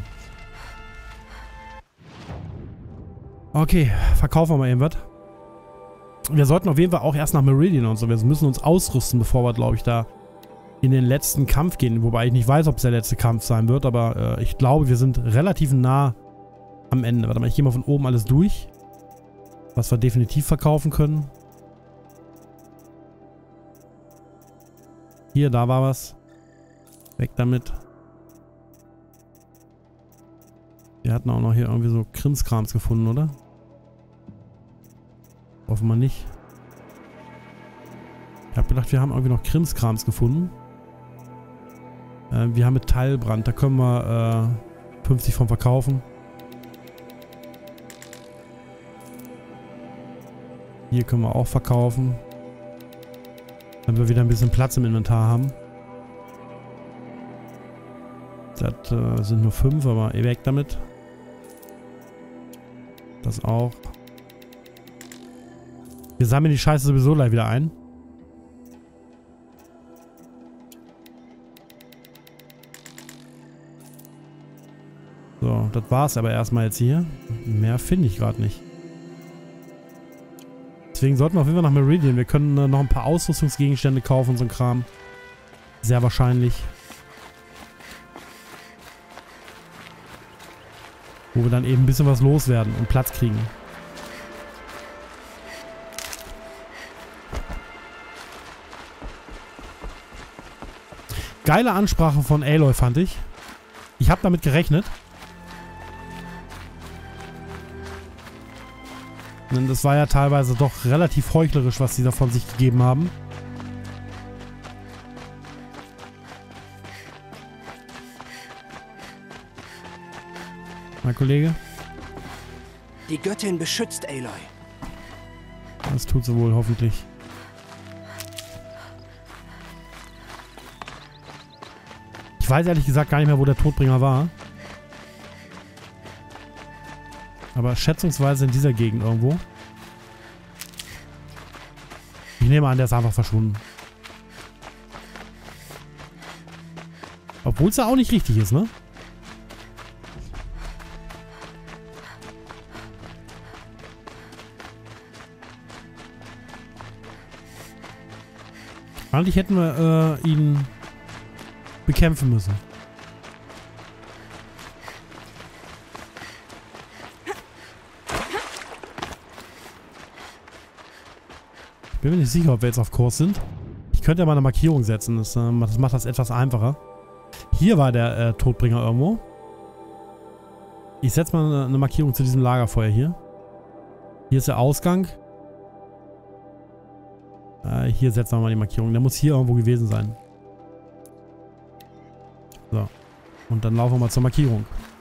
Okay, verkaufen wir mal eben was. Wir sollten auf jeden Fall auch erst nach Meridian und so. Wir müssen uns ausrüsten, bevor wir, glaube ich, da in den letzten Kampf gehen. Wobei ich nicht weiß, ob es der letzte Kampf sein wird. Aber äh, ich glaube, wir sind relativ nah am Ende. Warte mal, ich gehe mal von oben alles durch. Was wir definitiv verkaufen können. Hier, da war was. Weg damit. Wir hatten auch noch hier irgendwie so Krimskrams gefunden, oder? Hoffen wir nicht. Ich habe gedacht, wir haben irgendwie noch Krimskrams gefunden. Äh, wir haben Metallbrand. Da können wir äh, fünfzig von verkaufen. Hier können wir auch verkaufen. Wenn wir wieder ein bisschen Platz im Inventar haben. Das äh, sind nur fünf, aber weg damit. Das auch. Wir sammeln die Scheiße sowieso gleich wieder ein. So, das war's aber erstmal jetzt hier. Mehr finde ich gerade nicht. Deswegen sollten wir auf jeden Fall nach Meridian. Wir können äh, noch ein paar Ausrüstungsgegenstände kaufen und so ein Kram. Sehr wahrscheinlich. Wo wir dann eben ein bisschen was loswerden und Platz kriegen. Geile Ansprache von Aloy fand ich. Ich habe damit gerechnet. Denn das war ja teilweise doch relativ heuchlerisch, was sie da von sich gegeben haben. Mein Kollege. Die Göttin beschützt Aloy. Das tut sie wohl, hoffentlich. Ich weiß ehrlich gesagt gar nicht mehr, wo der Todbringer war. Aber schätzungsweise in dieser Gegend irgendwo. Ich nehme an, der ist einfach verschwunden. Obwohl es ja auch nicht richtig ist, ne? Eigentlich hätten wir äh, ihn bekämpfen müssen. Ich bin mir nicht sicher, ob wir jetzt auf Kurs sind. Ich könnte ja mal eine Markierung setzen. Das, äh, das macht das etwas einfacher. Hier war der äh, Todbringer irgendwo. Ich setze mal eine, eine Markierung zu diesem Lagerfeuer hier. Hier ist der Ausgang. Äh, hier setzen wir mal die Markierung. Der muss hier irgendwo gewesen sein. So. Und dann laufen wir mal zur Markierung.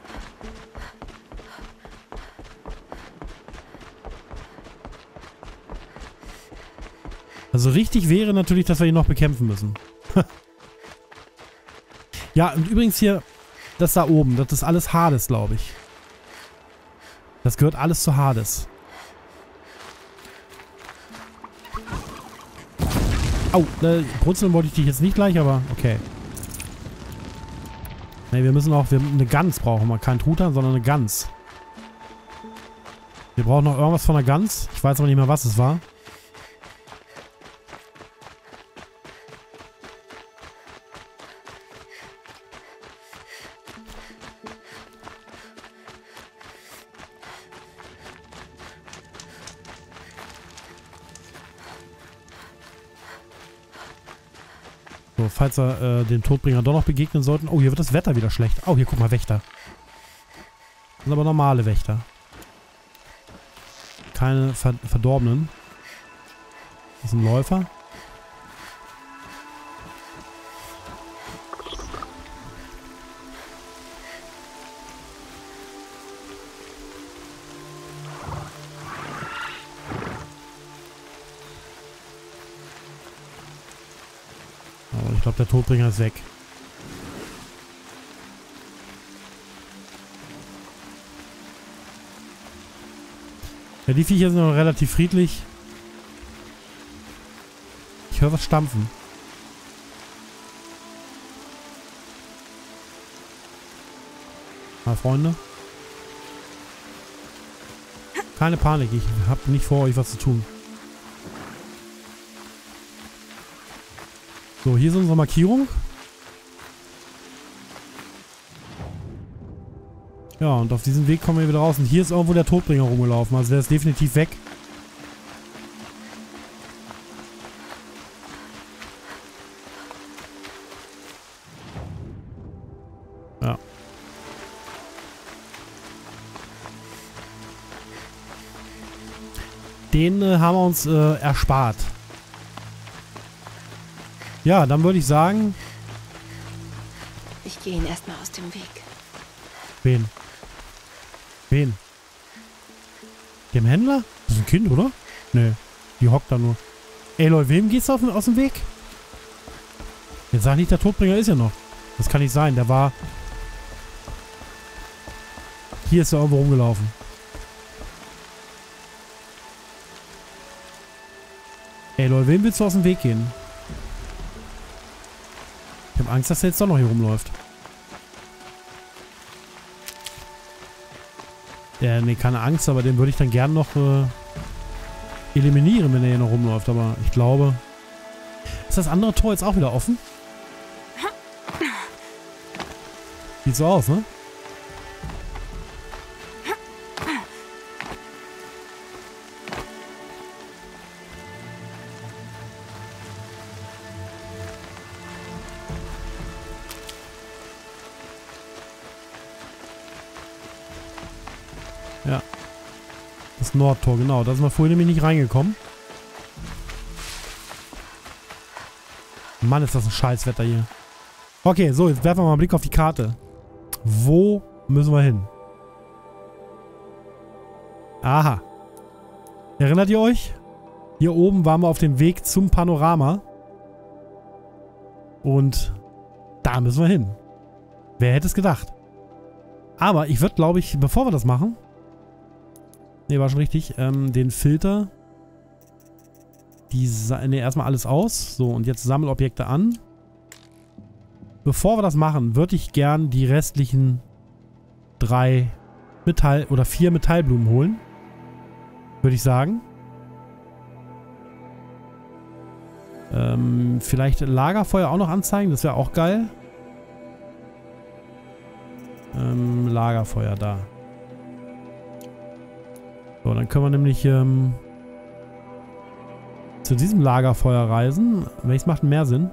Also richtig wäre natürlich, dass wir ihn noch bekämpfen müssen. Ja, und übrigens hier, das da oben, das ist alles Hades, glaube ich. Das gehört alles zu Hades. Au, äh, brutzeln wollte ich dich jetzt nicht gleich, aber okay. Ne, wir müssen auch, wir, eine Gans brauchen wir. Kein Truthahn, sondern eine Gans. Wir brauchen noch irgendwas von einer Gans. Ich weiß aber nicht mehr, was es war. So, falls wir äh, dem Todbringer doch noch begegnen sollten. Oh, hier wird das Wetter wieder schlecht. Oh, hier, guck mal, Wächter. Das sind aber normale Wächter. Keine Ver Verdorbenen. Das ist ein Läufer. Aber ich glaube, der Todbringer ist weg. Ja, die Viecher sind noch relativ friedlich. Ich höre was stampfen. Mal, Freunde. Keine Panik, ich habe nicht vor, euch was zu tun. So, hier ist unsere Markierung. Ja, und auf diesem Weg kommen wir wieder raus. Und hier ist irgendwo der Todbringer rumgelaufen. Also der ist definitiv weg. Ja. Den äh, haben wir uns äh, erspart. Ja, dann würde ich sagen... Ich gehe ihn erstmal aus dem Weg. Wen? Wen? Dem Händler? Das ist ein Kind, oder? Nee, die hockt da nur. Ey Leute, wem geht's auf, aus dem Weg? Jetzt sag nicht, der Todbringer ist ja noch. Das kann nicht sein, der war... Hier ist er irgendwo rumgelaufen. Ey Leute, wem willst du aus dem Weg gehen? Ich habe Angst, dass er jetzt doch noch hier rumläuft. Ja, nee, keine Angst, aber den würde ich dann gern noch äh, eliminieren, wenn er hier noch rumläuft. Aber ich glaube... Ist das andere Tor jetzt auch wieder offen? Sieht so aus, ne? Ja. Das Nordtor, genau. Da sind wir vorhin nämlich nicht reingekommen. Mann, ist das ein Scheißwetter hier. Okay, so, jetzt werfen wir mal einen Blick auf die Karte. Wo müssen wir hin? Aha. Erinnert ihr euch? Hier oben waren wir auf dem Weg zum Panorama. Und da müssen wir hin. Wer hätte es gedacht? Aber ich würde, glaube ich, bevor wir das machen... Ne, war schon richtig. Ähm, den Filter. Die ne, erstmal alles aus. So, und jetzt Sammelobjekte an. Bevor wir das machen, würde ich gern die restlichen drei Metall- oder vier Metallblumen holen. Würde ich sagen. Ähm, vielleicht Lagerfeuer auch noch anzeigen. Das wäre auch geil. Ähm, Lagerfeuer da. So, dann können wir nämlich ähm, zu diesem Lagerfeuer reisen. Welches macht mehr Sinn?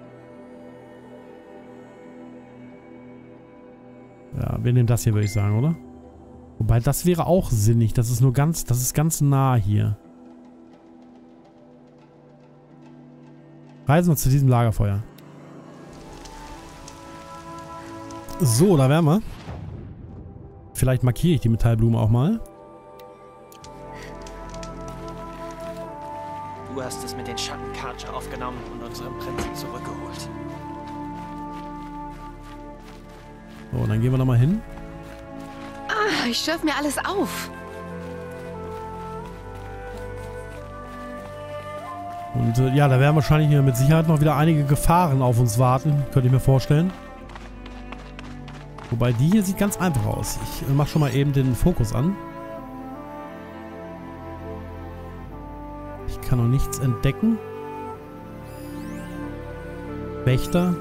Ja, wir nehmen das hier, würde ich sagen, oder? Wobei, das wäre auch sinnig. Das ist nur ganz, das ist ganz nah hier. Reisen wir zu diesem Lagerfeuer. So, da wären wir. Vielleicht markiere ich die Metallblume auch mal. Du hast es mit den Schattenkarcher aufgenommen und unseren Prinzen zurückgeholt. So, dann gehen wir da mal hin. Ah, ich schürf mir alles auf. Und äh, ja, da werden wahrscheinlich mit Sicherheit noch wieder einige Gefahren auf uns warten. Könnte ich mir vorstellen. Wobei die hier sieht ganz einfach aus. Ich äh, mache schon mal eben den Fokus an. Ich kann noch nichts entdecken. Wächter.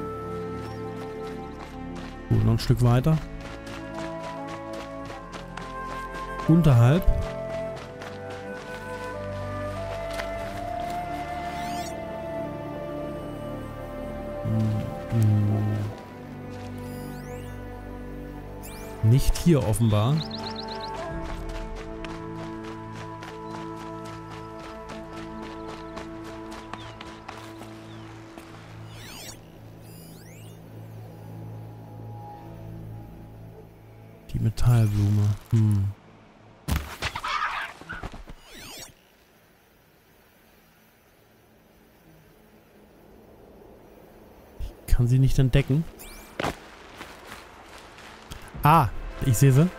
Gut, noch ein Stück weiter. Unterhalb. hier offenbar. Die Metallblume. Hm. Ich kann sie nicht entdecken. Ah, ich sehe sie.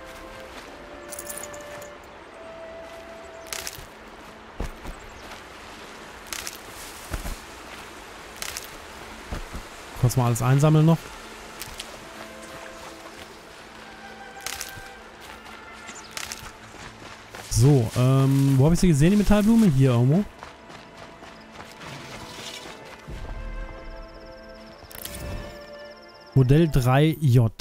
Kurz mal alles einsammeln noch. So, ähm, wo habe ich sie gesehen, die Metallblume? Hier irgendwo. Modell drei J.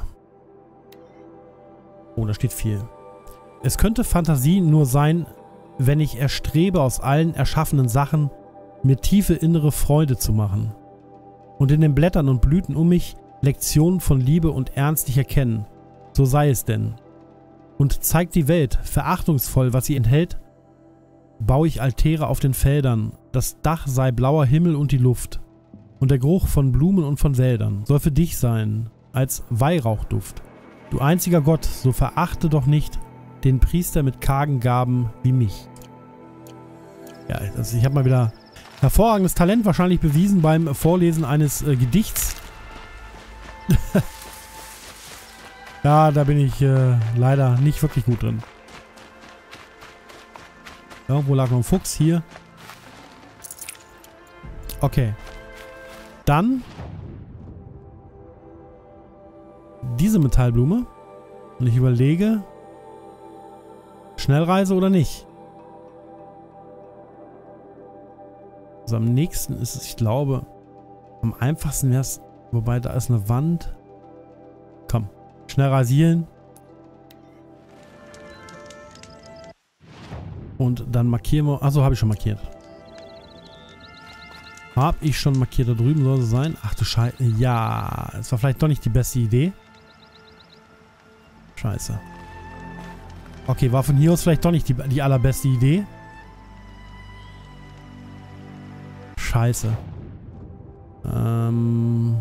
Oh, da steht viel. Es könnte Fantasie nur sein, wenn ich erstrebe, aus allen erschaffenen Sachen mir tiefe innere Freude zu machen. Und in den Blättern und Blüten um mich Lektionen von Liebe und Ernst ich erkennen. So sei es denn. Und zeigt die Welt verachtungsvoll, was sie enthält, baue ich Altäre auf den Feldern. Das Dach sei blauer Himmel und die Luft. Und der Geruch von Blumen und von Wäldern soll für dich sein, als Weihrauchduft. Du einziger Gott, so verachte doch nicht den Priester mit kargen Gaben wie mich. Ja, also ich habe mal wieder hervorragendes Talent wahrscheinlich bewiesen beim Vorlesen eines äh, Gedichts. Ja, da bin ich äh, leider nicht wirklich gut drin. Ja, wo lag noch ein Fuchs? Hier. Okay. Dann diese Metallblume. Und ich überlege, Schnellreise oder nicht. Also am nächsten ist es, ich glaube, am einfachsten wäre es, wobei da ist eine Wand. Komm, schnell rasieren. Und dann markieren wir, achso, habe ich schon markiert. Habe ich schon markiert, da drüben soll es sein. Ach du Scheiße, ja, es war vielleicht doch nicht die beste Idee. Scheiße. Okay, war von hier aus vielleicht doch nicht die, die allerbeste Idee. Scheiße. Ähm...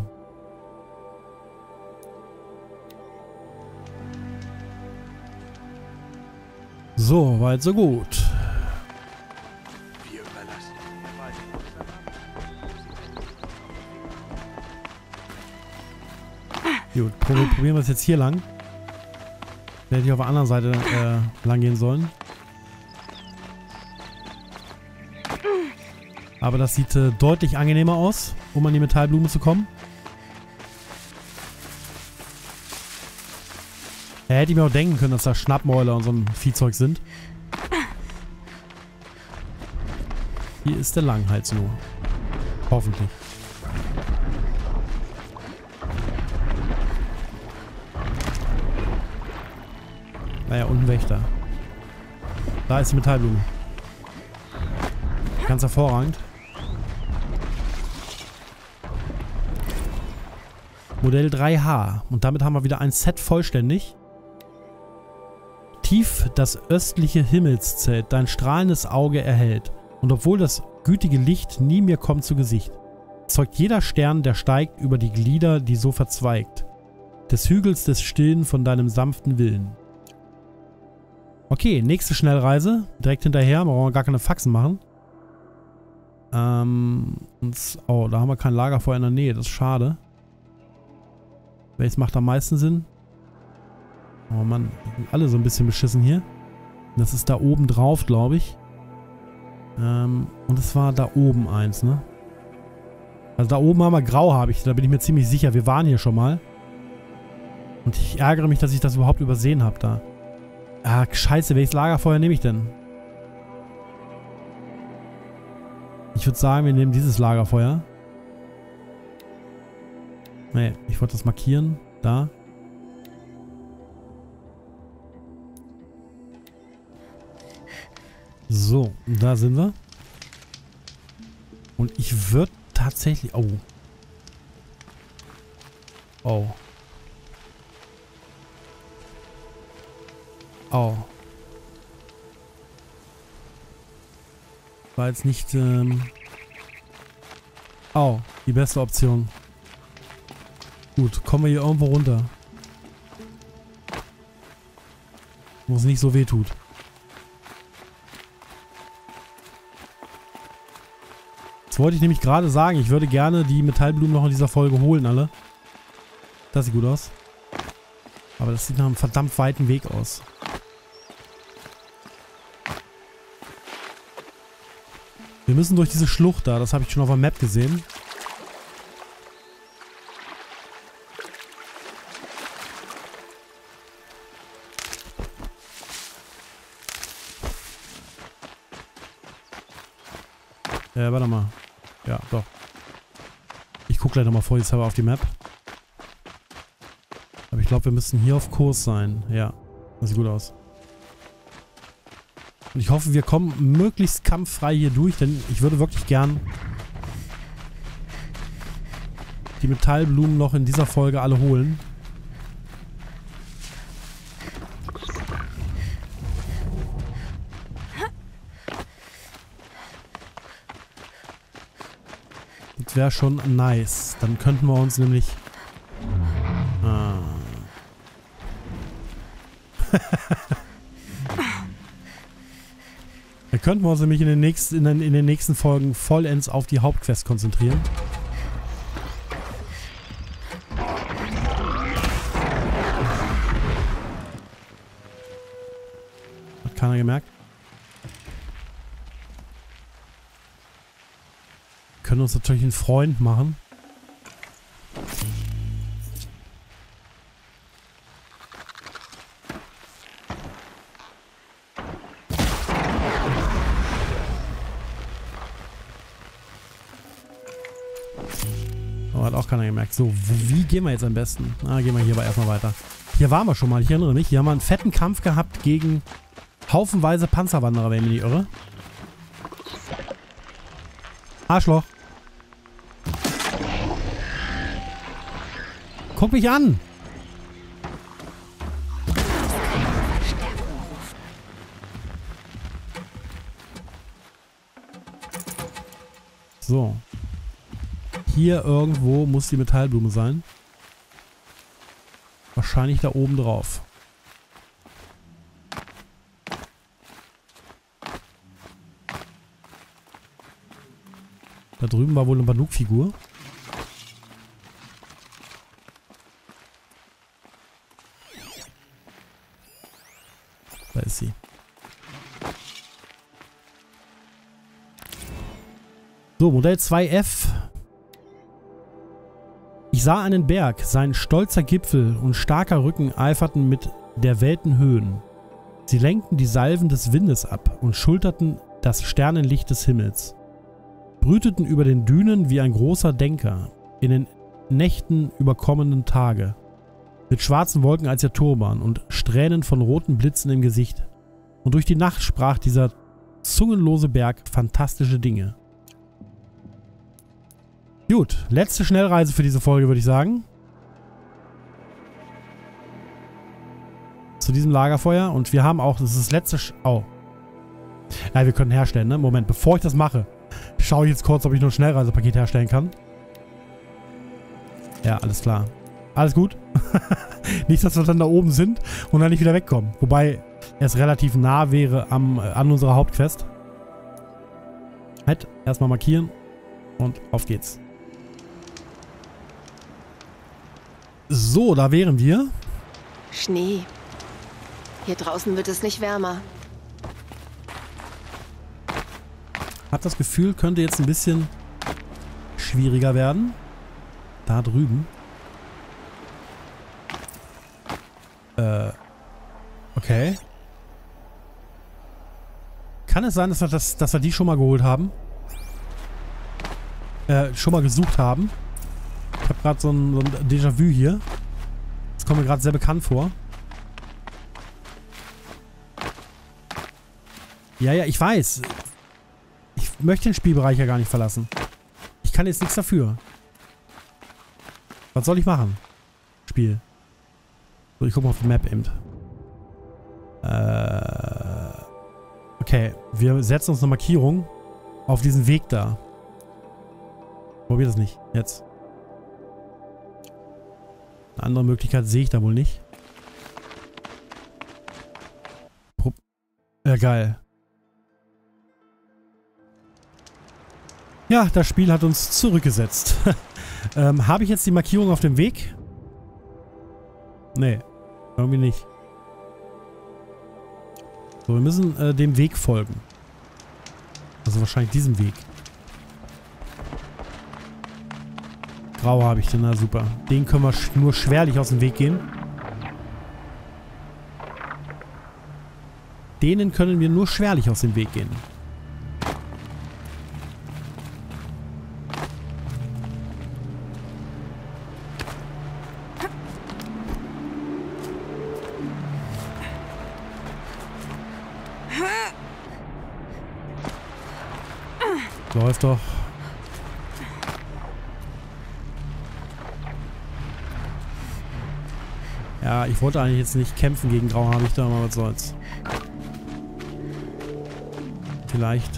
So, weit so gut. Gut, probieren wir es jetzt hier lang. Hätte ich auf der anderen Seite äh, lang gehen sollen. Aber das sieht äh, deutlich angenehmer aus, um an die Metallblume zu kommen. Ja, hätte ich mir auch denken können, dass da Schnappmäuler und so ein Viehzeug sind. Hier ist der Langhals nur. Hoffentlich. Naja, und ein Wächter. Da ist die Metallblume. Ganz hervorragend. Modell drei H. Und damit haben wir wieder ein Set vollständig. Tief das östliche Himmelszelt dein strahlendes Auge erhellt. Und obwohl das gütige Licht nie mir kommt zu Gesicht, zeugt jeder Stern, der steigt, über die Glieder, die so verzweigt. Des Hügels des Stillen von deinem sanften Willen. Okay, nächste Schnellreise. Direkt hinterher. Wir brauchen gar keine Faxen machen. Ähm, oh, da haben wir kein Lagerfeuer in der Nähe. Das ist schade. Welches macht am meisten Sinn? Oh Mann, alle so ein bisschen beschissen hier. Das ist da oben drauf, glaube ich. Ähm, und es war da oben eins, ne? Also da oben haben wir grau, habe ich. Da bin ich mir ziemlich sicher. Wir waren hier schon mal. Und ich ärgere mich, dass ich das überhaupt übersehen habe da. Ah, scheiße, welches Lagerfeuer nehme ich denn? Ich würde sagen, wir nehmen dieses Lagerfeuer. Nee, ich wollte das markieren. Da. So, da sind wir. Und ich würde tatsächlich... Oh. Oh. Au. War jetzt nicht, ähm... Au, die beste Option. Gut, kommen wir hier irgendwo runter. Wo es nicht so weh tut. Das wollte ich nämlich gerade sagen. Ich würde gerne die Metallblumen noch in dieser Folge holen, alle. Das sieht gut aus. Aber das sieht nach einem verdammt weiten Weg aus. Wir müssen durch diese Schlucht da. Das habe ich schon auf der Map gesehen. Ja, warte mal. Ja, doch. Ich gucke gleich nochmal vor, jetzt aber auf die Map. Aber ich glaube, wir müssen hier auf Kurs sein. Ja, das sieht gut aus. Und ich hoffe, wir kommen möglichst kampffrei hier durch, denn ich würde wirklich gern die Metallblumen noch in dieser Folge alle holen. Das wäre schon nice. Dann könnten wir uns nämlich... Ah. Dann könnten wir uns nämlich in den, nächsten, in, den, in den nächsten Folgen vollends auf die Hauptquest konzentrieren. Hat keiner gemerkt? Wir können uns natürlich einen Freund machen. Oh, hat auch keiner gemerkt. So, wie gehen wir jetzt am besten? Ah, gehen wir hier aber erstmal weiter. Hier waren wir schon mal, ich erinnere mich. Hier haben wir einen fetten Kampf gehabt gegen haufenweise Panzerwanderer, wenn ich mich nicht irre. Arschloch. Guck mich an! So. Hier irgendwo muss die Metallblume sein. Wahrscheinlich da oben drauf. Da drüben war wohl eine Banuk-Figur. Da ist sie. So, Modell zwei F. Ich sah einen Berg, sein stolzer Gipfel und starker Rücken eiferten mit der Weltenhöhen. Sie lenkten die Salven des Windes ab und schulterten das Sternenlicht des Himmels. Brüteten über den Dünen wie ein großer Denker, in den Nächten überkommenen Tage, mit schwarzen Wolken als ihr Turban und Strähnen von roten Blitzen im Gesicht. Und durch die Nacht sprach dieser zungenlose Berg fantastische Dinge. Gut, letzte Schnellreise für diese Folge, würde ich sagen. Zu diesem Lagerfeuer. Und wir haben auch, das ist das letzte... Sch oh. Ja, wir können herstellen, ne? Moment, bevor ich das mache, schaue ich jetzt kurz, ob ich nur ein Schnellreisepaket herstellen kann. Ja, alles klar. Alles gut. Nicht, dass wir dann da oben sind und dann nicht wieder wegkommen. Wobei es relativ nah wäre am, an unserer Hauptquest. Halt, erstmal markieren und auf geht's. So, da wären wir. Schnee. Hier draußen wird es nicht wärmer. Hab das Gefühl, könnte jetzt ein bisschen schwieriger werden. Da drüben. Äh. Okay. Kann es sein, dass wir, das, dass wir die schon mal geholt haben? Äh, schon mal gesucht haben? Ich habe gerade so ein, so ein Déjà-vu hier. Das kommt mir gerade sehr bekannt vor. Ja, ja, ich weiß. Ich möchte den Spielbereich ja gar nicht verlassen. Ich kann jetzt nichts dafür. Was soll ich machen? Spiel. So, ich gucke mal auf die Map eben. Äh, Okay, wir setzen uns eine Markierung auf diesen Weg da. Probier das nicht. Jetzt. Eine andere Möglichkeit sehe ich da wohl nicht. Pro ja, geil. Ja, das Spiel hat uns zurückgesetzt. ähm, habe ich jetzt die Markierung auf dem Weg? Nee, irgendwie nicht. So, wir müssen äh, dem Weg folgen. Also wahrscheinlich diesem Weg. Grau habe ich denn, na super. Den können wir sch nur schwerlich aus dem Weg gehen. Denen können wir nur schwerlich aus dem Weg gehen. Läuft doch. Ja, ich wollte eigentlich jetzt nicht kämpfen gegen Grauhabichter, aber was soll's. Vielleicht.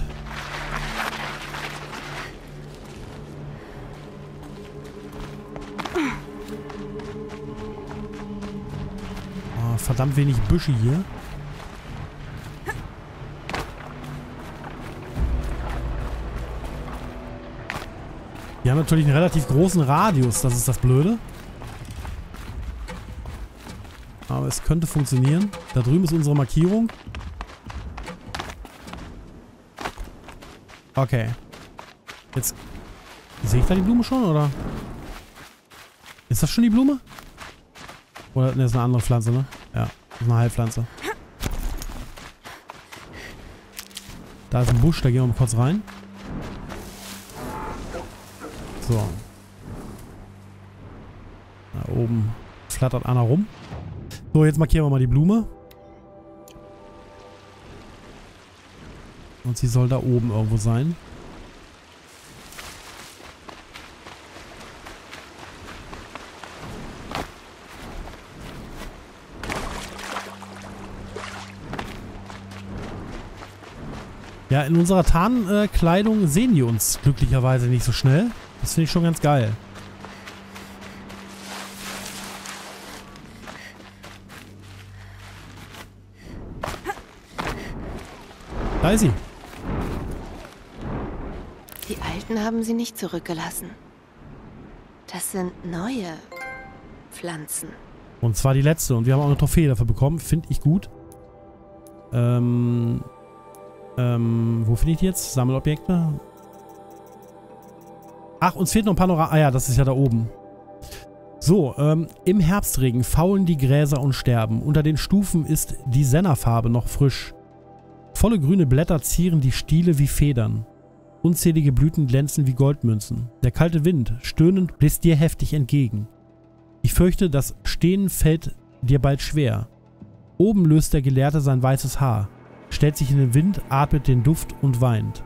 Oh, verdammt wenig Büsche hier. Die haben natürlich einen relativ großen Radius, das ist das Blöde. Aber es könnte funktionieren. Da drüben ist unsere Markierung. Okay. Jetzt sehe ich da die Blume schon, oder? Ist das schon die Blume? Oder ne, ist eine andere Pflanze, ne? Ja, das ist eine Heilpflanze. Da ist ein Busch, da gehen wir mal kurz rein. So. Da oben flattert einer rum. So, jetzt markieren wir mal die Blume. Und sie soll da oben irgendwo sein. Ja, in unserer Tarnkleidung sehen die uns glücklicherweise nicht so schnell. Das finde ich schon ganz geil. Da ist sie. Die Alten haben sie nicht zurückgelassen. Das sind neue Pflanzen. Und zwar die letzte. Und wir haben auch eine Trophäe dafür bekommen. Finde ich gut. Ähm... Ähm, wo finde ich die jetzt? Sammelobjekte? Ach, uns fehlt noch ein Panorama. Ah ja, das ist ja da oben. So, ähm, im Herbstregen faulen die Gräser und sterben. Unter den Stufen ist die Sennerfarbe noch frisch. Volle grüne Blätter zieren die Stiele wie Federn. Unzählige Blüten glänzen wie Goldmünzen. Der kalte Wind, stöhnend, bläst dir heftig entgegen. Ich fürchte, das Stehen fällt dir bald schwer. Oben löst der Gelehrte sein weißes Haar. Stellt sich in den Wind, atmet den Duft und weint.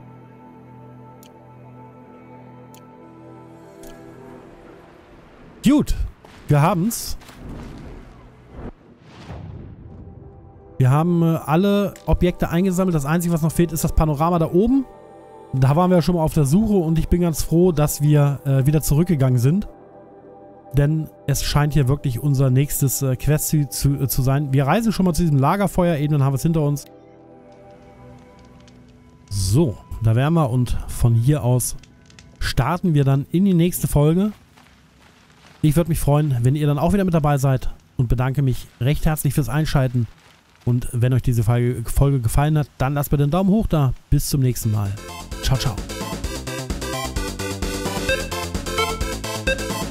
Gut, wir haben's. Wir haben äh, alle Objekte eingesammelt. Das Einzige, was noch fehlt, ist das Panorama da oben. Da waren wir ja schon mal auf der Suche und ich bin ganz froh, dass wir äh, wieder zurückgegangen sind. Denn es scheint hier wirklich unser nächstes äh, Questziel zu, äh, zu sein. Wir reisen schon mal zu diesem Lagerfeuer, eben dann haben wir es hinter uns. So, da wären wir und von hier aus starten wir dann in die nächste Folge. Ich würde mich freuen, wenn ihr dann auch wieder mit dabei seid und bedanke mich recht herzlich fürs Einschalten. Und wenn euch diese Folge gefallen hat, dann lasst bitte einen Daumen hoch da. Bis zum nächsten Mal. Ciao, ciao.